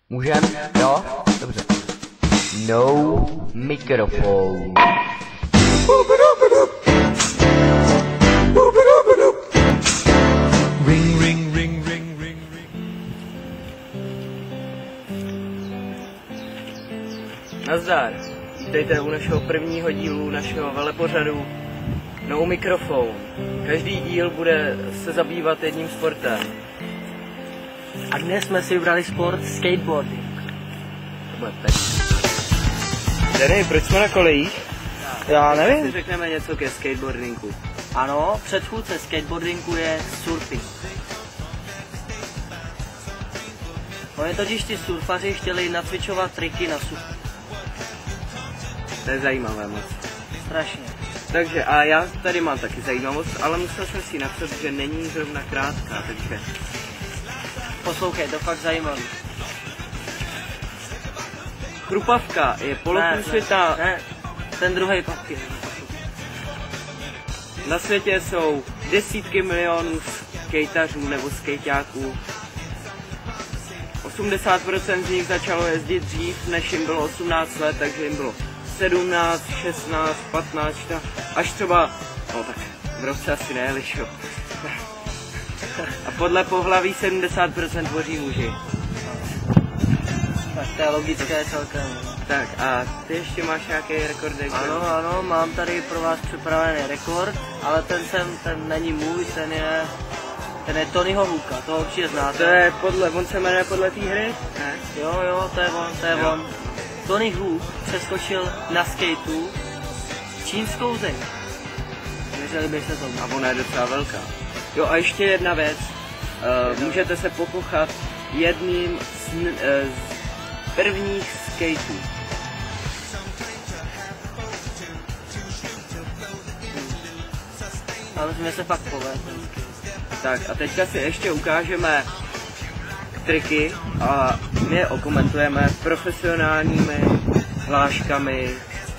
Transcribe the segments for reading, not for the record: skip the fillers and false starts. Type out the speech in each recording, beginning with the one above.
Můžem? Jo? Dobře. No mikrofon. Ring, ring, ring, ring, ring, ring. Nazdar. Vítejte u našeho prvního dílu našeho velepořadu No mikrofon. Každý díl bude se zabývat jedním sportem. A dnes jsme si vybrali sport skateboarding. To bude pěkný. Denny, proč jsme na kolejích? Já Si nevím. řekneme něco ke skateboardingu. Ano, předchůdce skateboardingu je surfing. Oni totiž ti surfaři chtěli nacvičovat triky na surfu. To je zajímavé moc. Strašně. Takže a já tady mám taky zajímavost, ale musel jsem si napsat, že není zrovna krátká, takže... Poslouchej, to fakt zajímavý. Chrupavka je poloprůsvětná. Ne, ten druhý papír. Na světě jsou desítky milionů skejtařů nebo skejťáků. 80% z nich začalo jezdit dřív, než jim bylo 18 let, takže jim bylo 17, 16, 15, až třeba, no tak v roce asi nejeli, šo. A podle pohlaví 70% tvoří muži. Tak to je logické celkem. Tak a ty ještě máš nějaký rekord? Ano, mám tady pro vás připravený rekord, ale ten není můj, ten je Tonyho Hooka, toho určitě znáte. To je on se jmenuje podle té hry? Ne? Jo, to je on. Tony Hawk přeskočil na skateu čínskou zeď. Věřili byste tomu. A ona je docela velká. Jo a ještě jedna věc. Můžete se pokochat jedním z prvních skateů. Ale musíme se fakt povést. Tak a teďka si ještě ukážeme triky a my je okomentujeme profesionálními hláškami.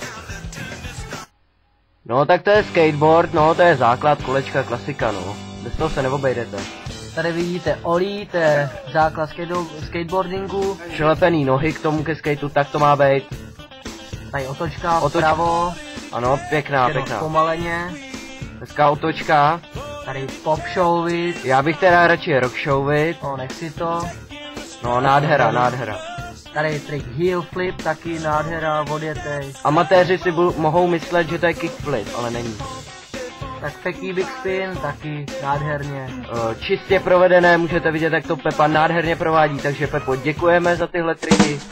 No tak to je skateboard, no to je základ, kolečka, klasika, no. Bez toho se neobejdete. Tady vidíte olí, to je základ skateboardingu. Přilepený nohy k tomu ke skateu, tak to má být. Tady otočka vpravo, Ano, pěkná. pomaleně. Hezká otočka. Tady pop showit. Já bych teda radši rock showit. Nechci to. No, nádhera. Tady trik heel flip, taky nádhera, odjetej. Amatéři si mohou myslet, že to je kickflip, ale není. Tak fakie big spin, taky nádherně. Čistě provedené, můžete vidět, jak to Pepa nádherně provádí, takže Pepo, děkujeme za tyhle triky.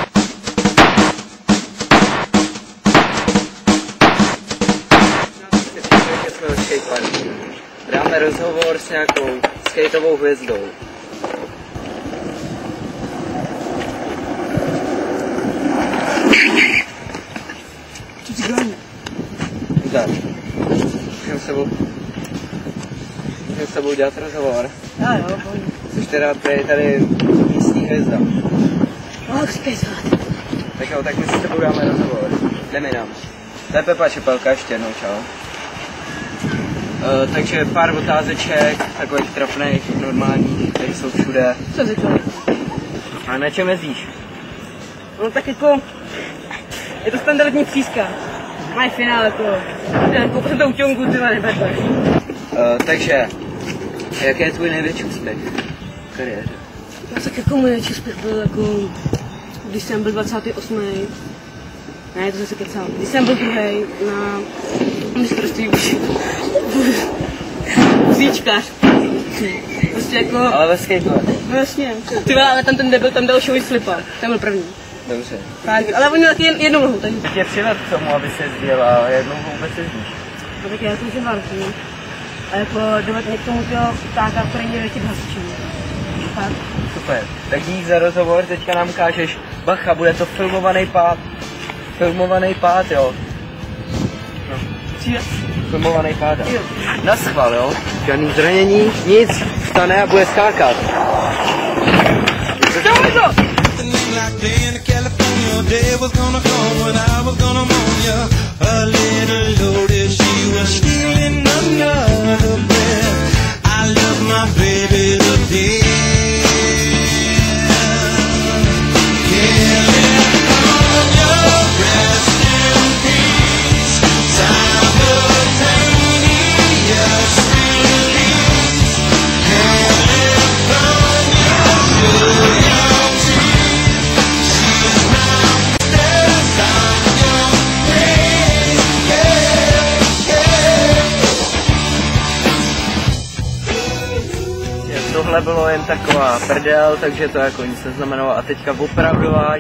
Dáme rozhovor s nějakou skateovou hvězdou. Co ti děláme? Tak. Můžeme s sebou dělat rozhovor. Jo, pojď. Což teda tady místní hvězda. Říkej zát. Tak jo, tak my si s sebou dáme rozhovor. Jdeme nám. To je Pepa Čepelka, ještě jednou, čau. Takže pár otázeček, takových trapných, normálních, které jsou všude. Co si to? A na čem jezdíš? No tak jako, je to standardní přízka. Mají finále to. Koupil tou ťonku, ty neberte. Takže, jaký je tvůj největší úspěch v kariéře? No tak jako můj největší úspěch byl jako, když jsem byl 28. Ne, to zase kecám. Když jsem byl druhý na mistrovství Zíčkař. Prostě jako... Ale ve skateboardu. No jasně. Ty vole, ale tam ten nebyl, tam dal show slipa. Ten byl první. Dobře. Tak, ale oni taky jednou nohou, takže... Tě přived k tomu, aby se jezdil a jednou vůbec jezdíš. No tak já jsem se válčil. A jako dovedl mě k tomu toho ptáka, který mě letět hasičů. Tak. Super. Tak dík za rozhovor, teďka nám ukážeš. Bacha, bude to filmovaný pád. Filmovaný pád, jo. No. Filmovaný pád. Naschval, jo. Žádný zranění, nic. Vstane a bude skákat. Like day in California, day was gonna come when I was gonna moan ya. A little loaded, she was stealing another breath. I love my baby to death. taková prdel, takže to jako nic neznamenalo a teďka opravdová.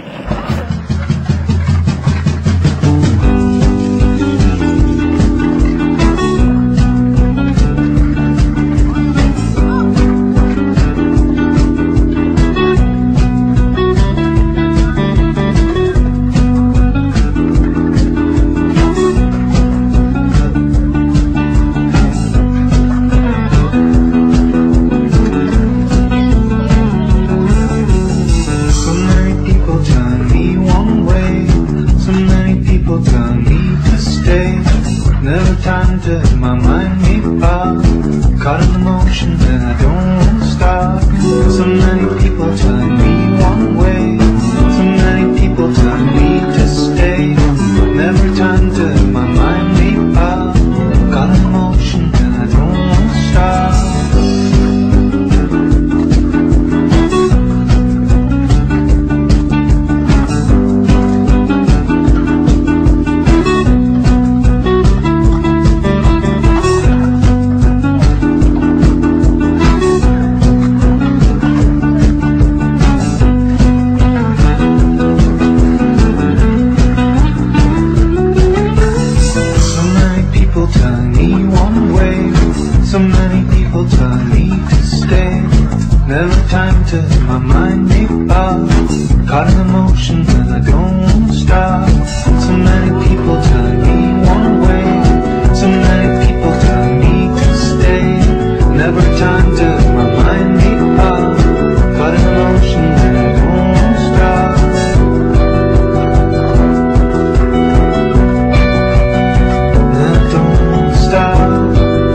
Time to my mind me up, caught in the motion and I don't want to stop. So many people telling me one way, so many people telling me to stay. Never time to my mind me up, caught in the motion and I don't want to stop. Never time to my mind me up, caught in the motion and I don't want to stop. So many people telling me one way, so many people telling me to stay. Never time to my mind me up, caught in the motion and I don't want to stop. And I don't want to stop.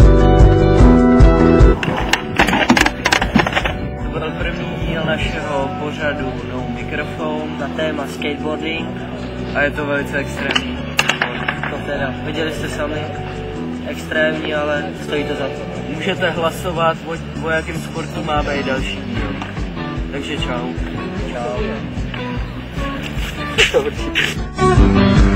Našeho pořadu No Mikrofon na téma skateboarding a je to velice extrémní. To teda, viděli jste sami, extrémní, ale stojí to za to. Můžete hlasovat, o jakém sportu má být další díl. Takže čau. Čau.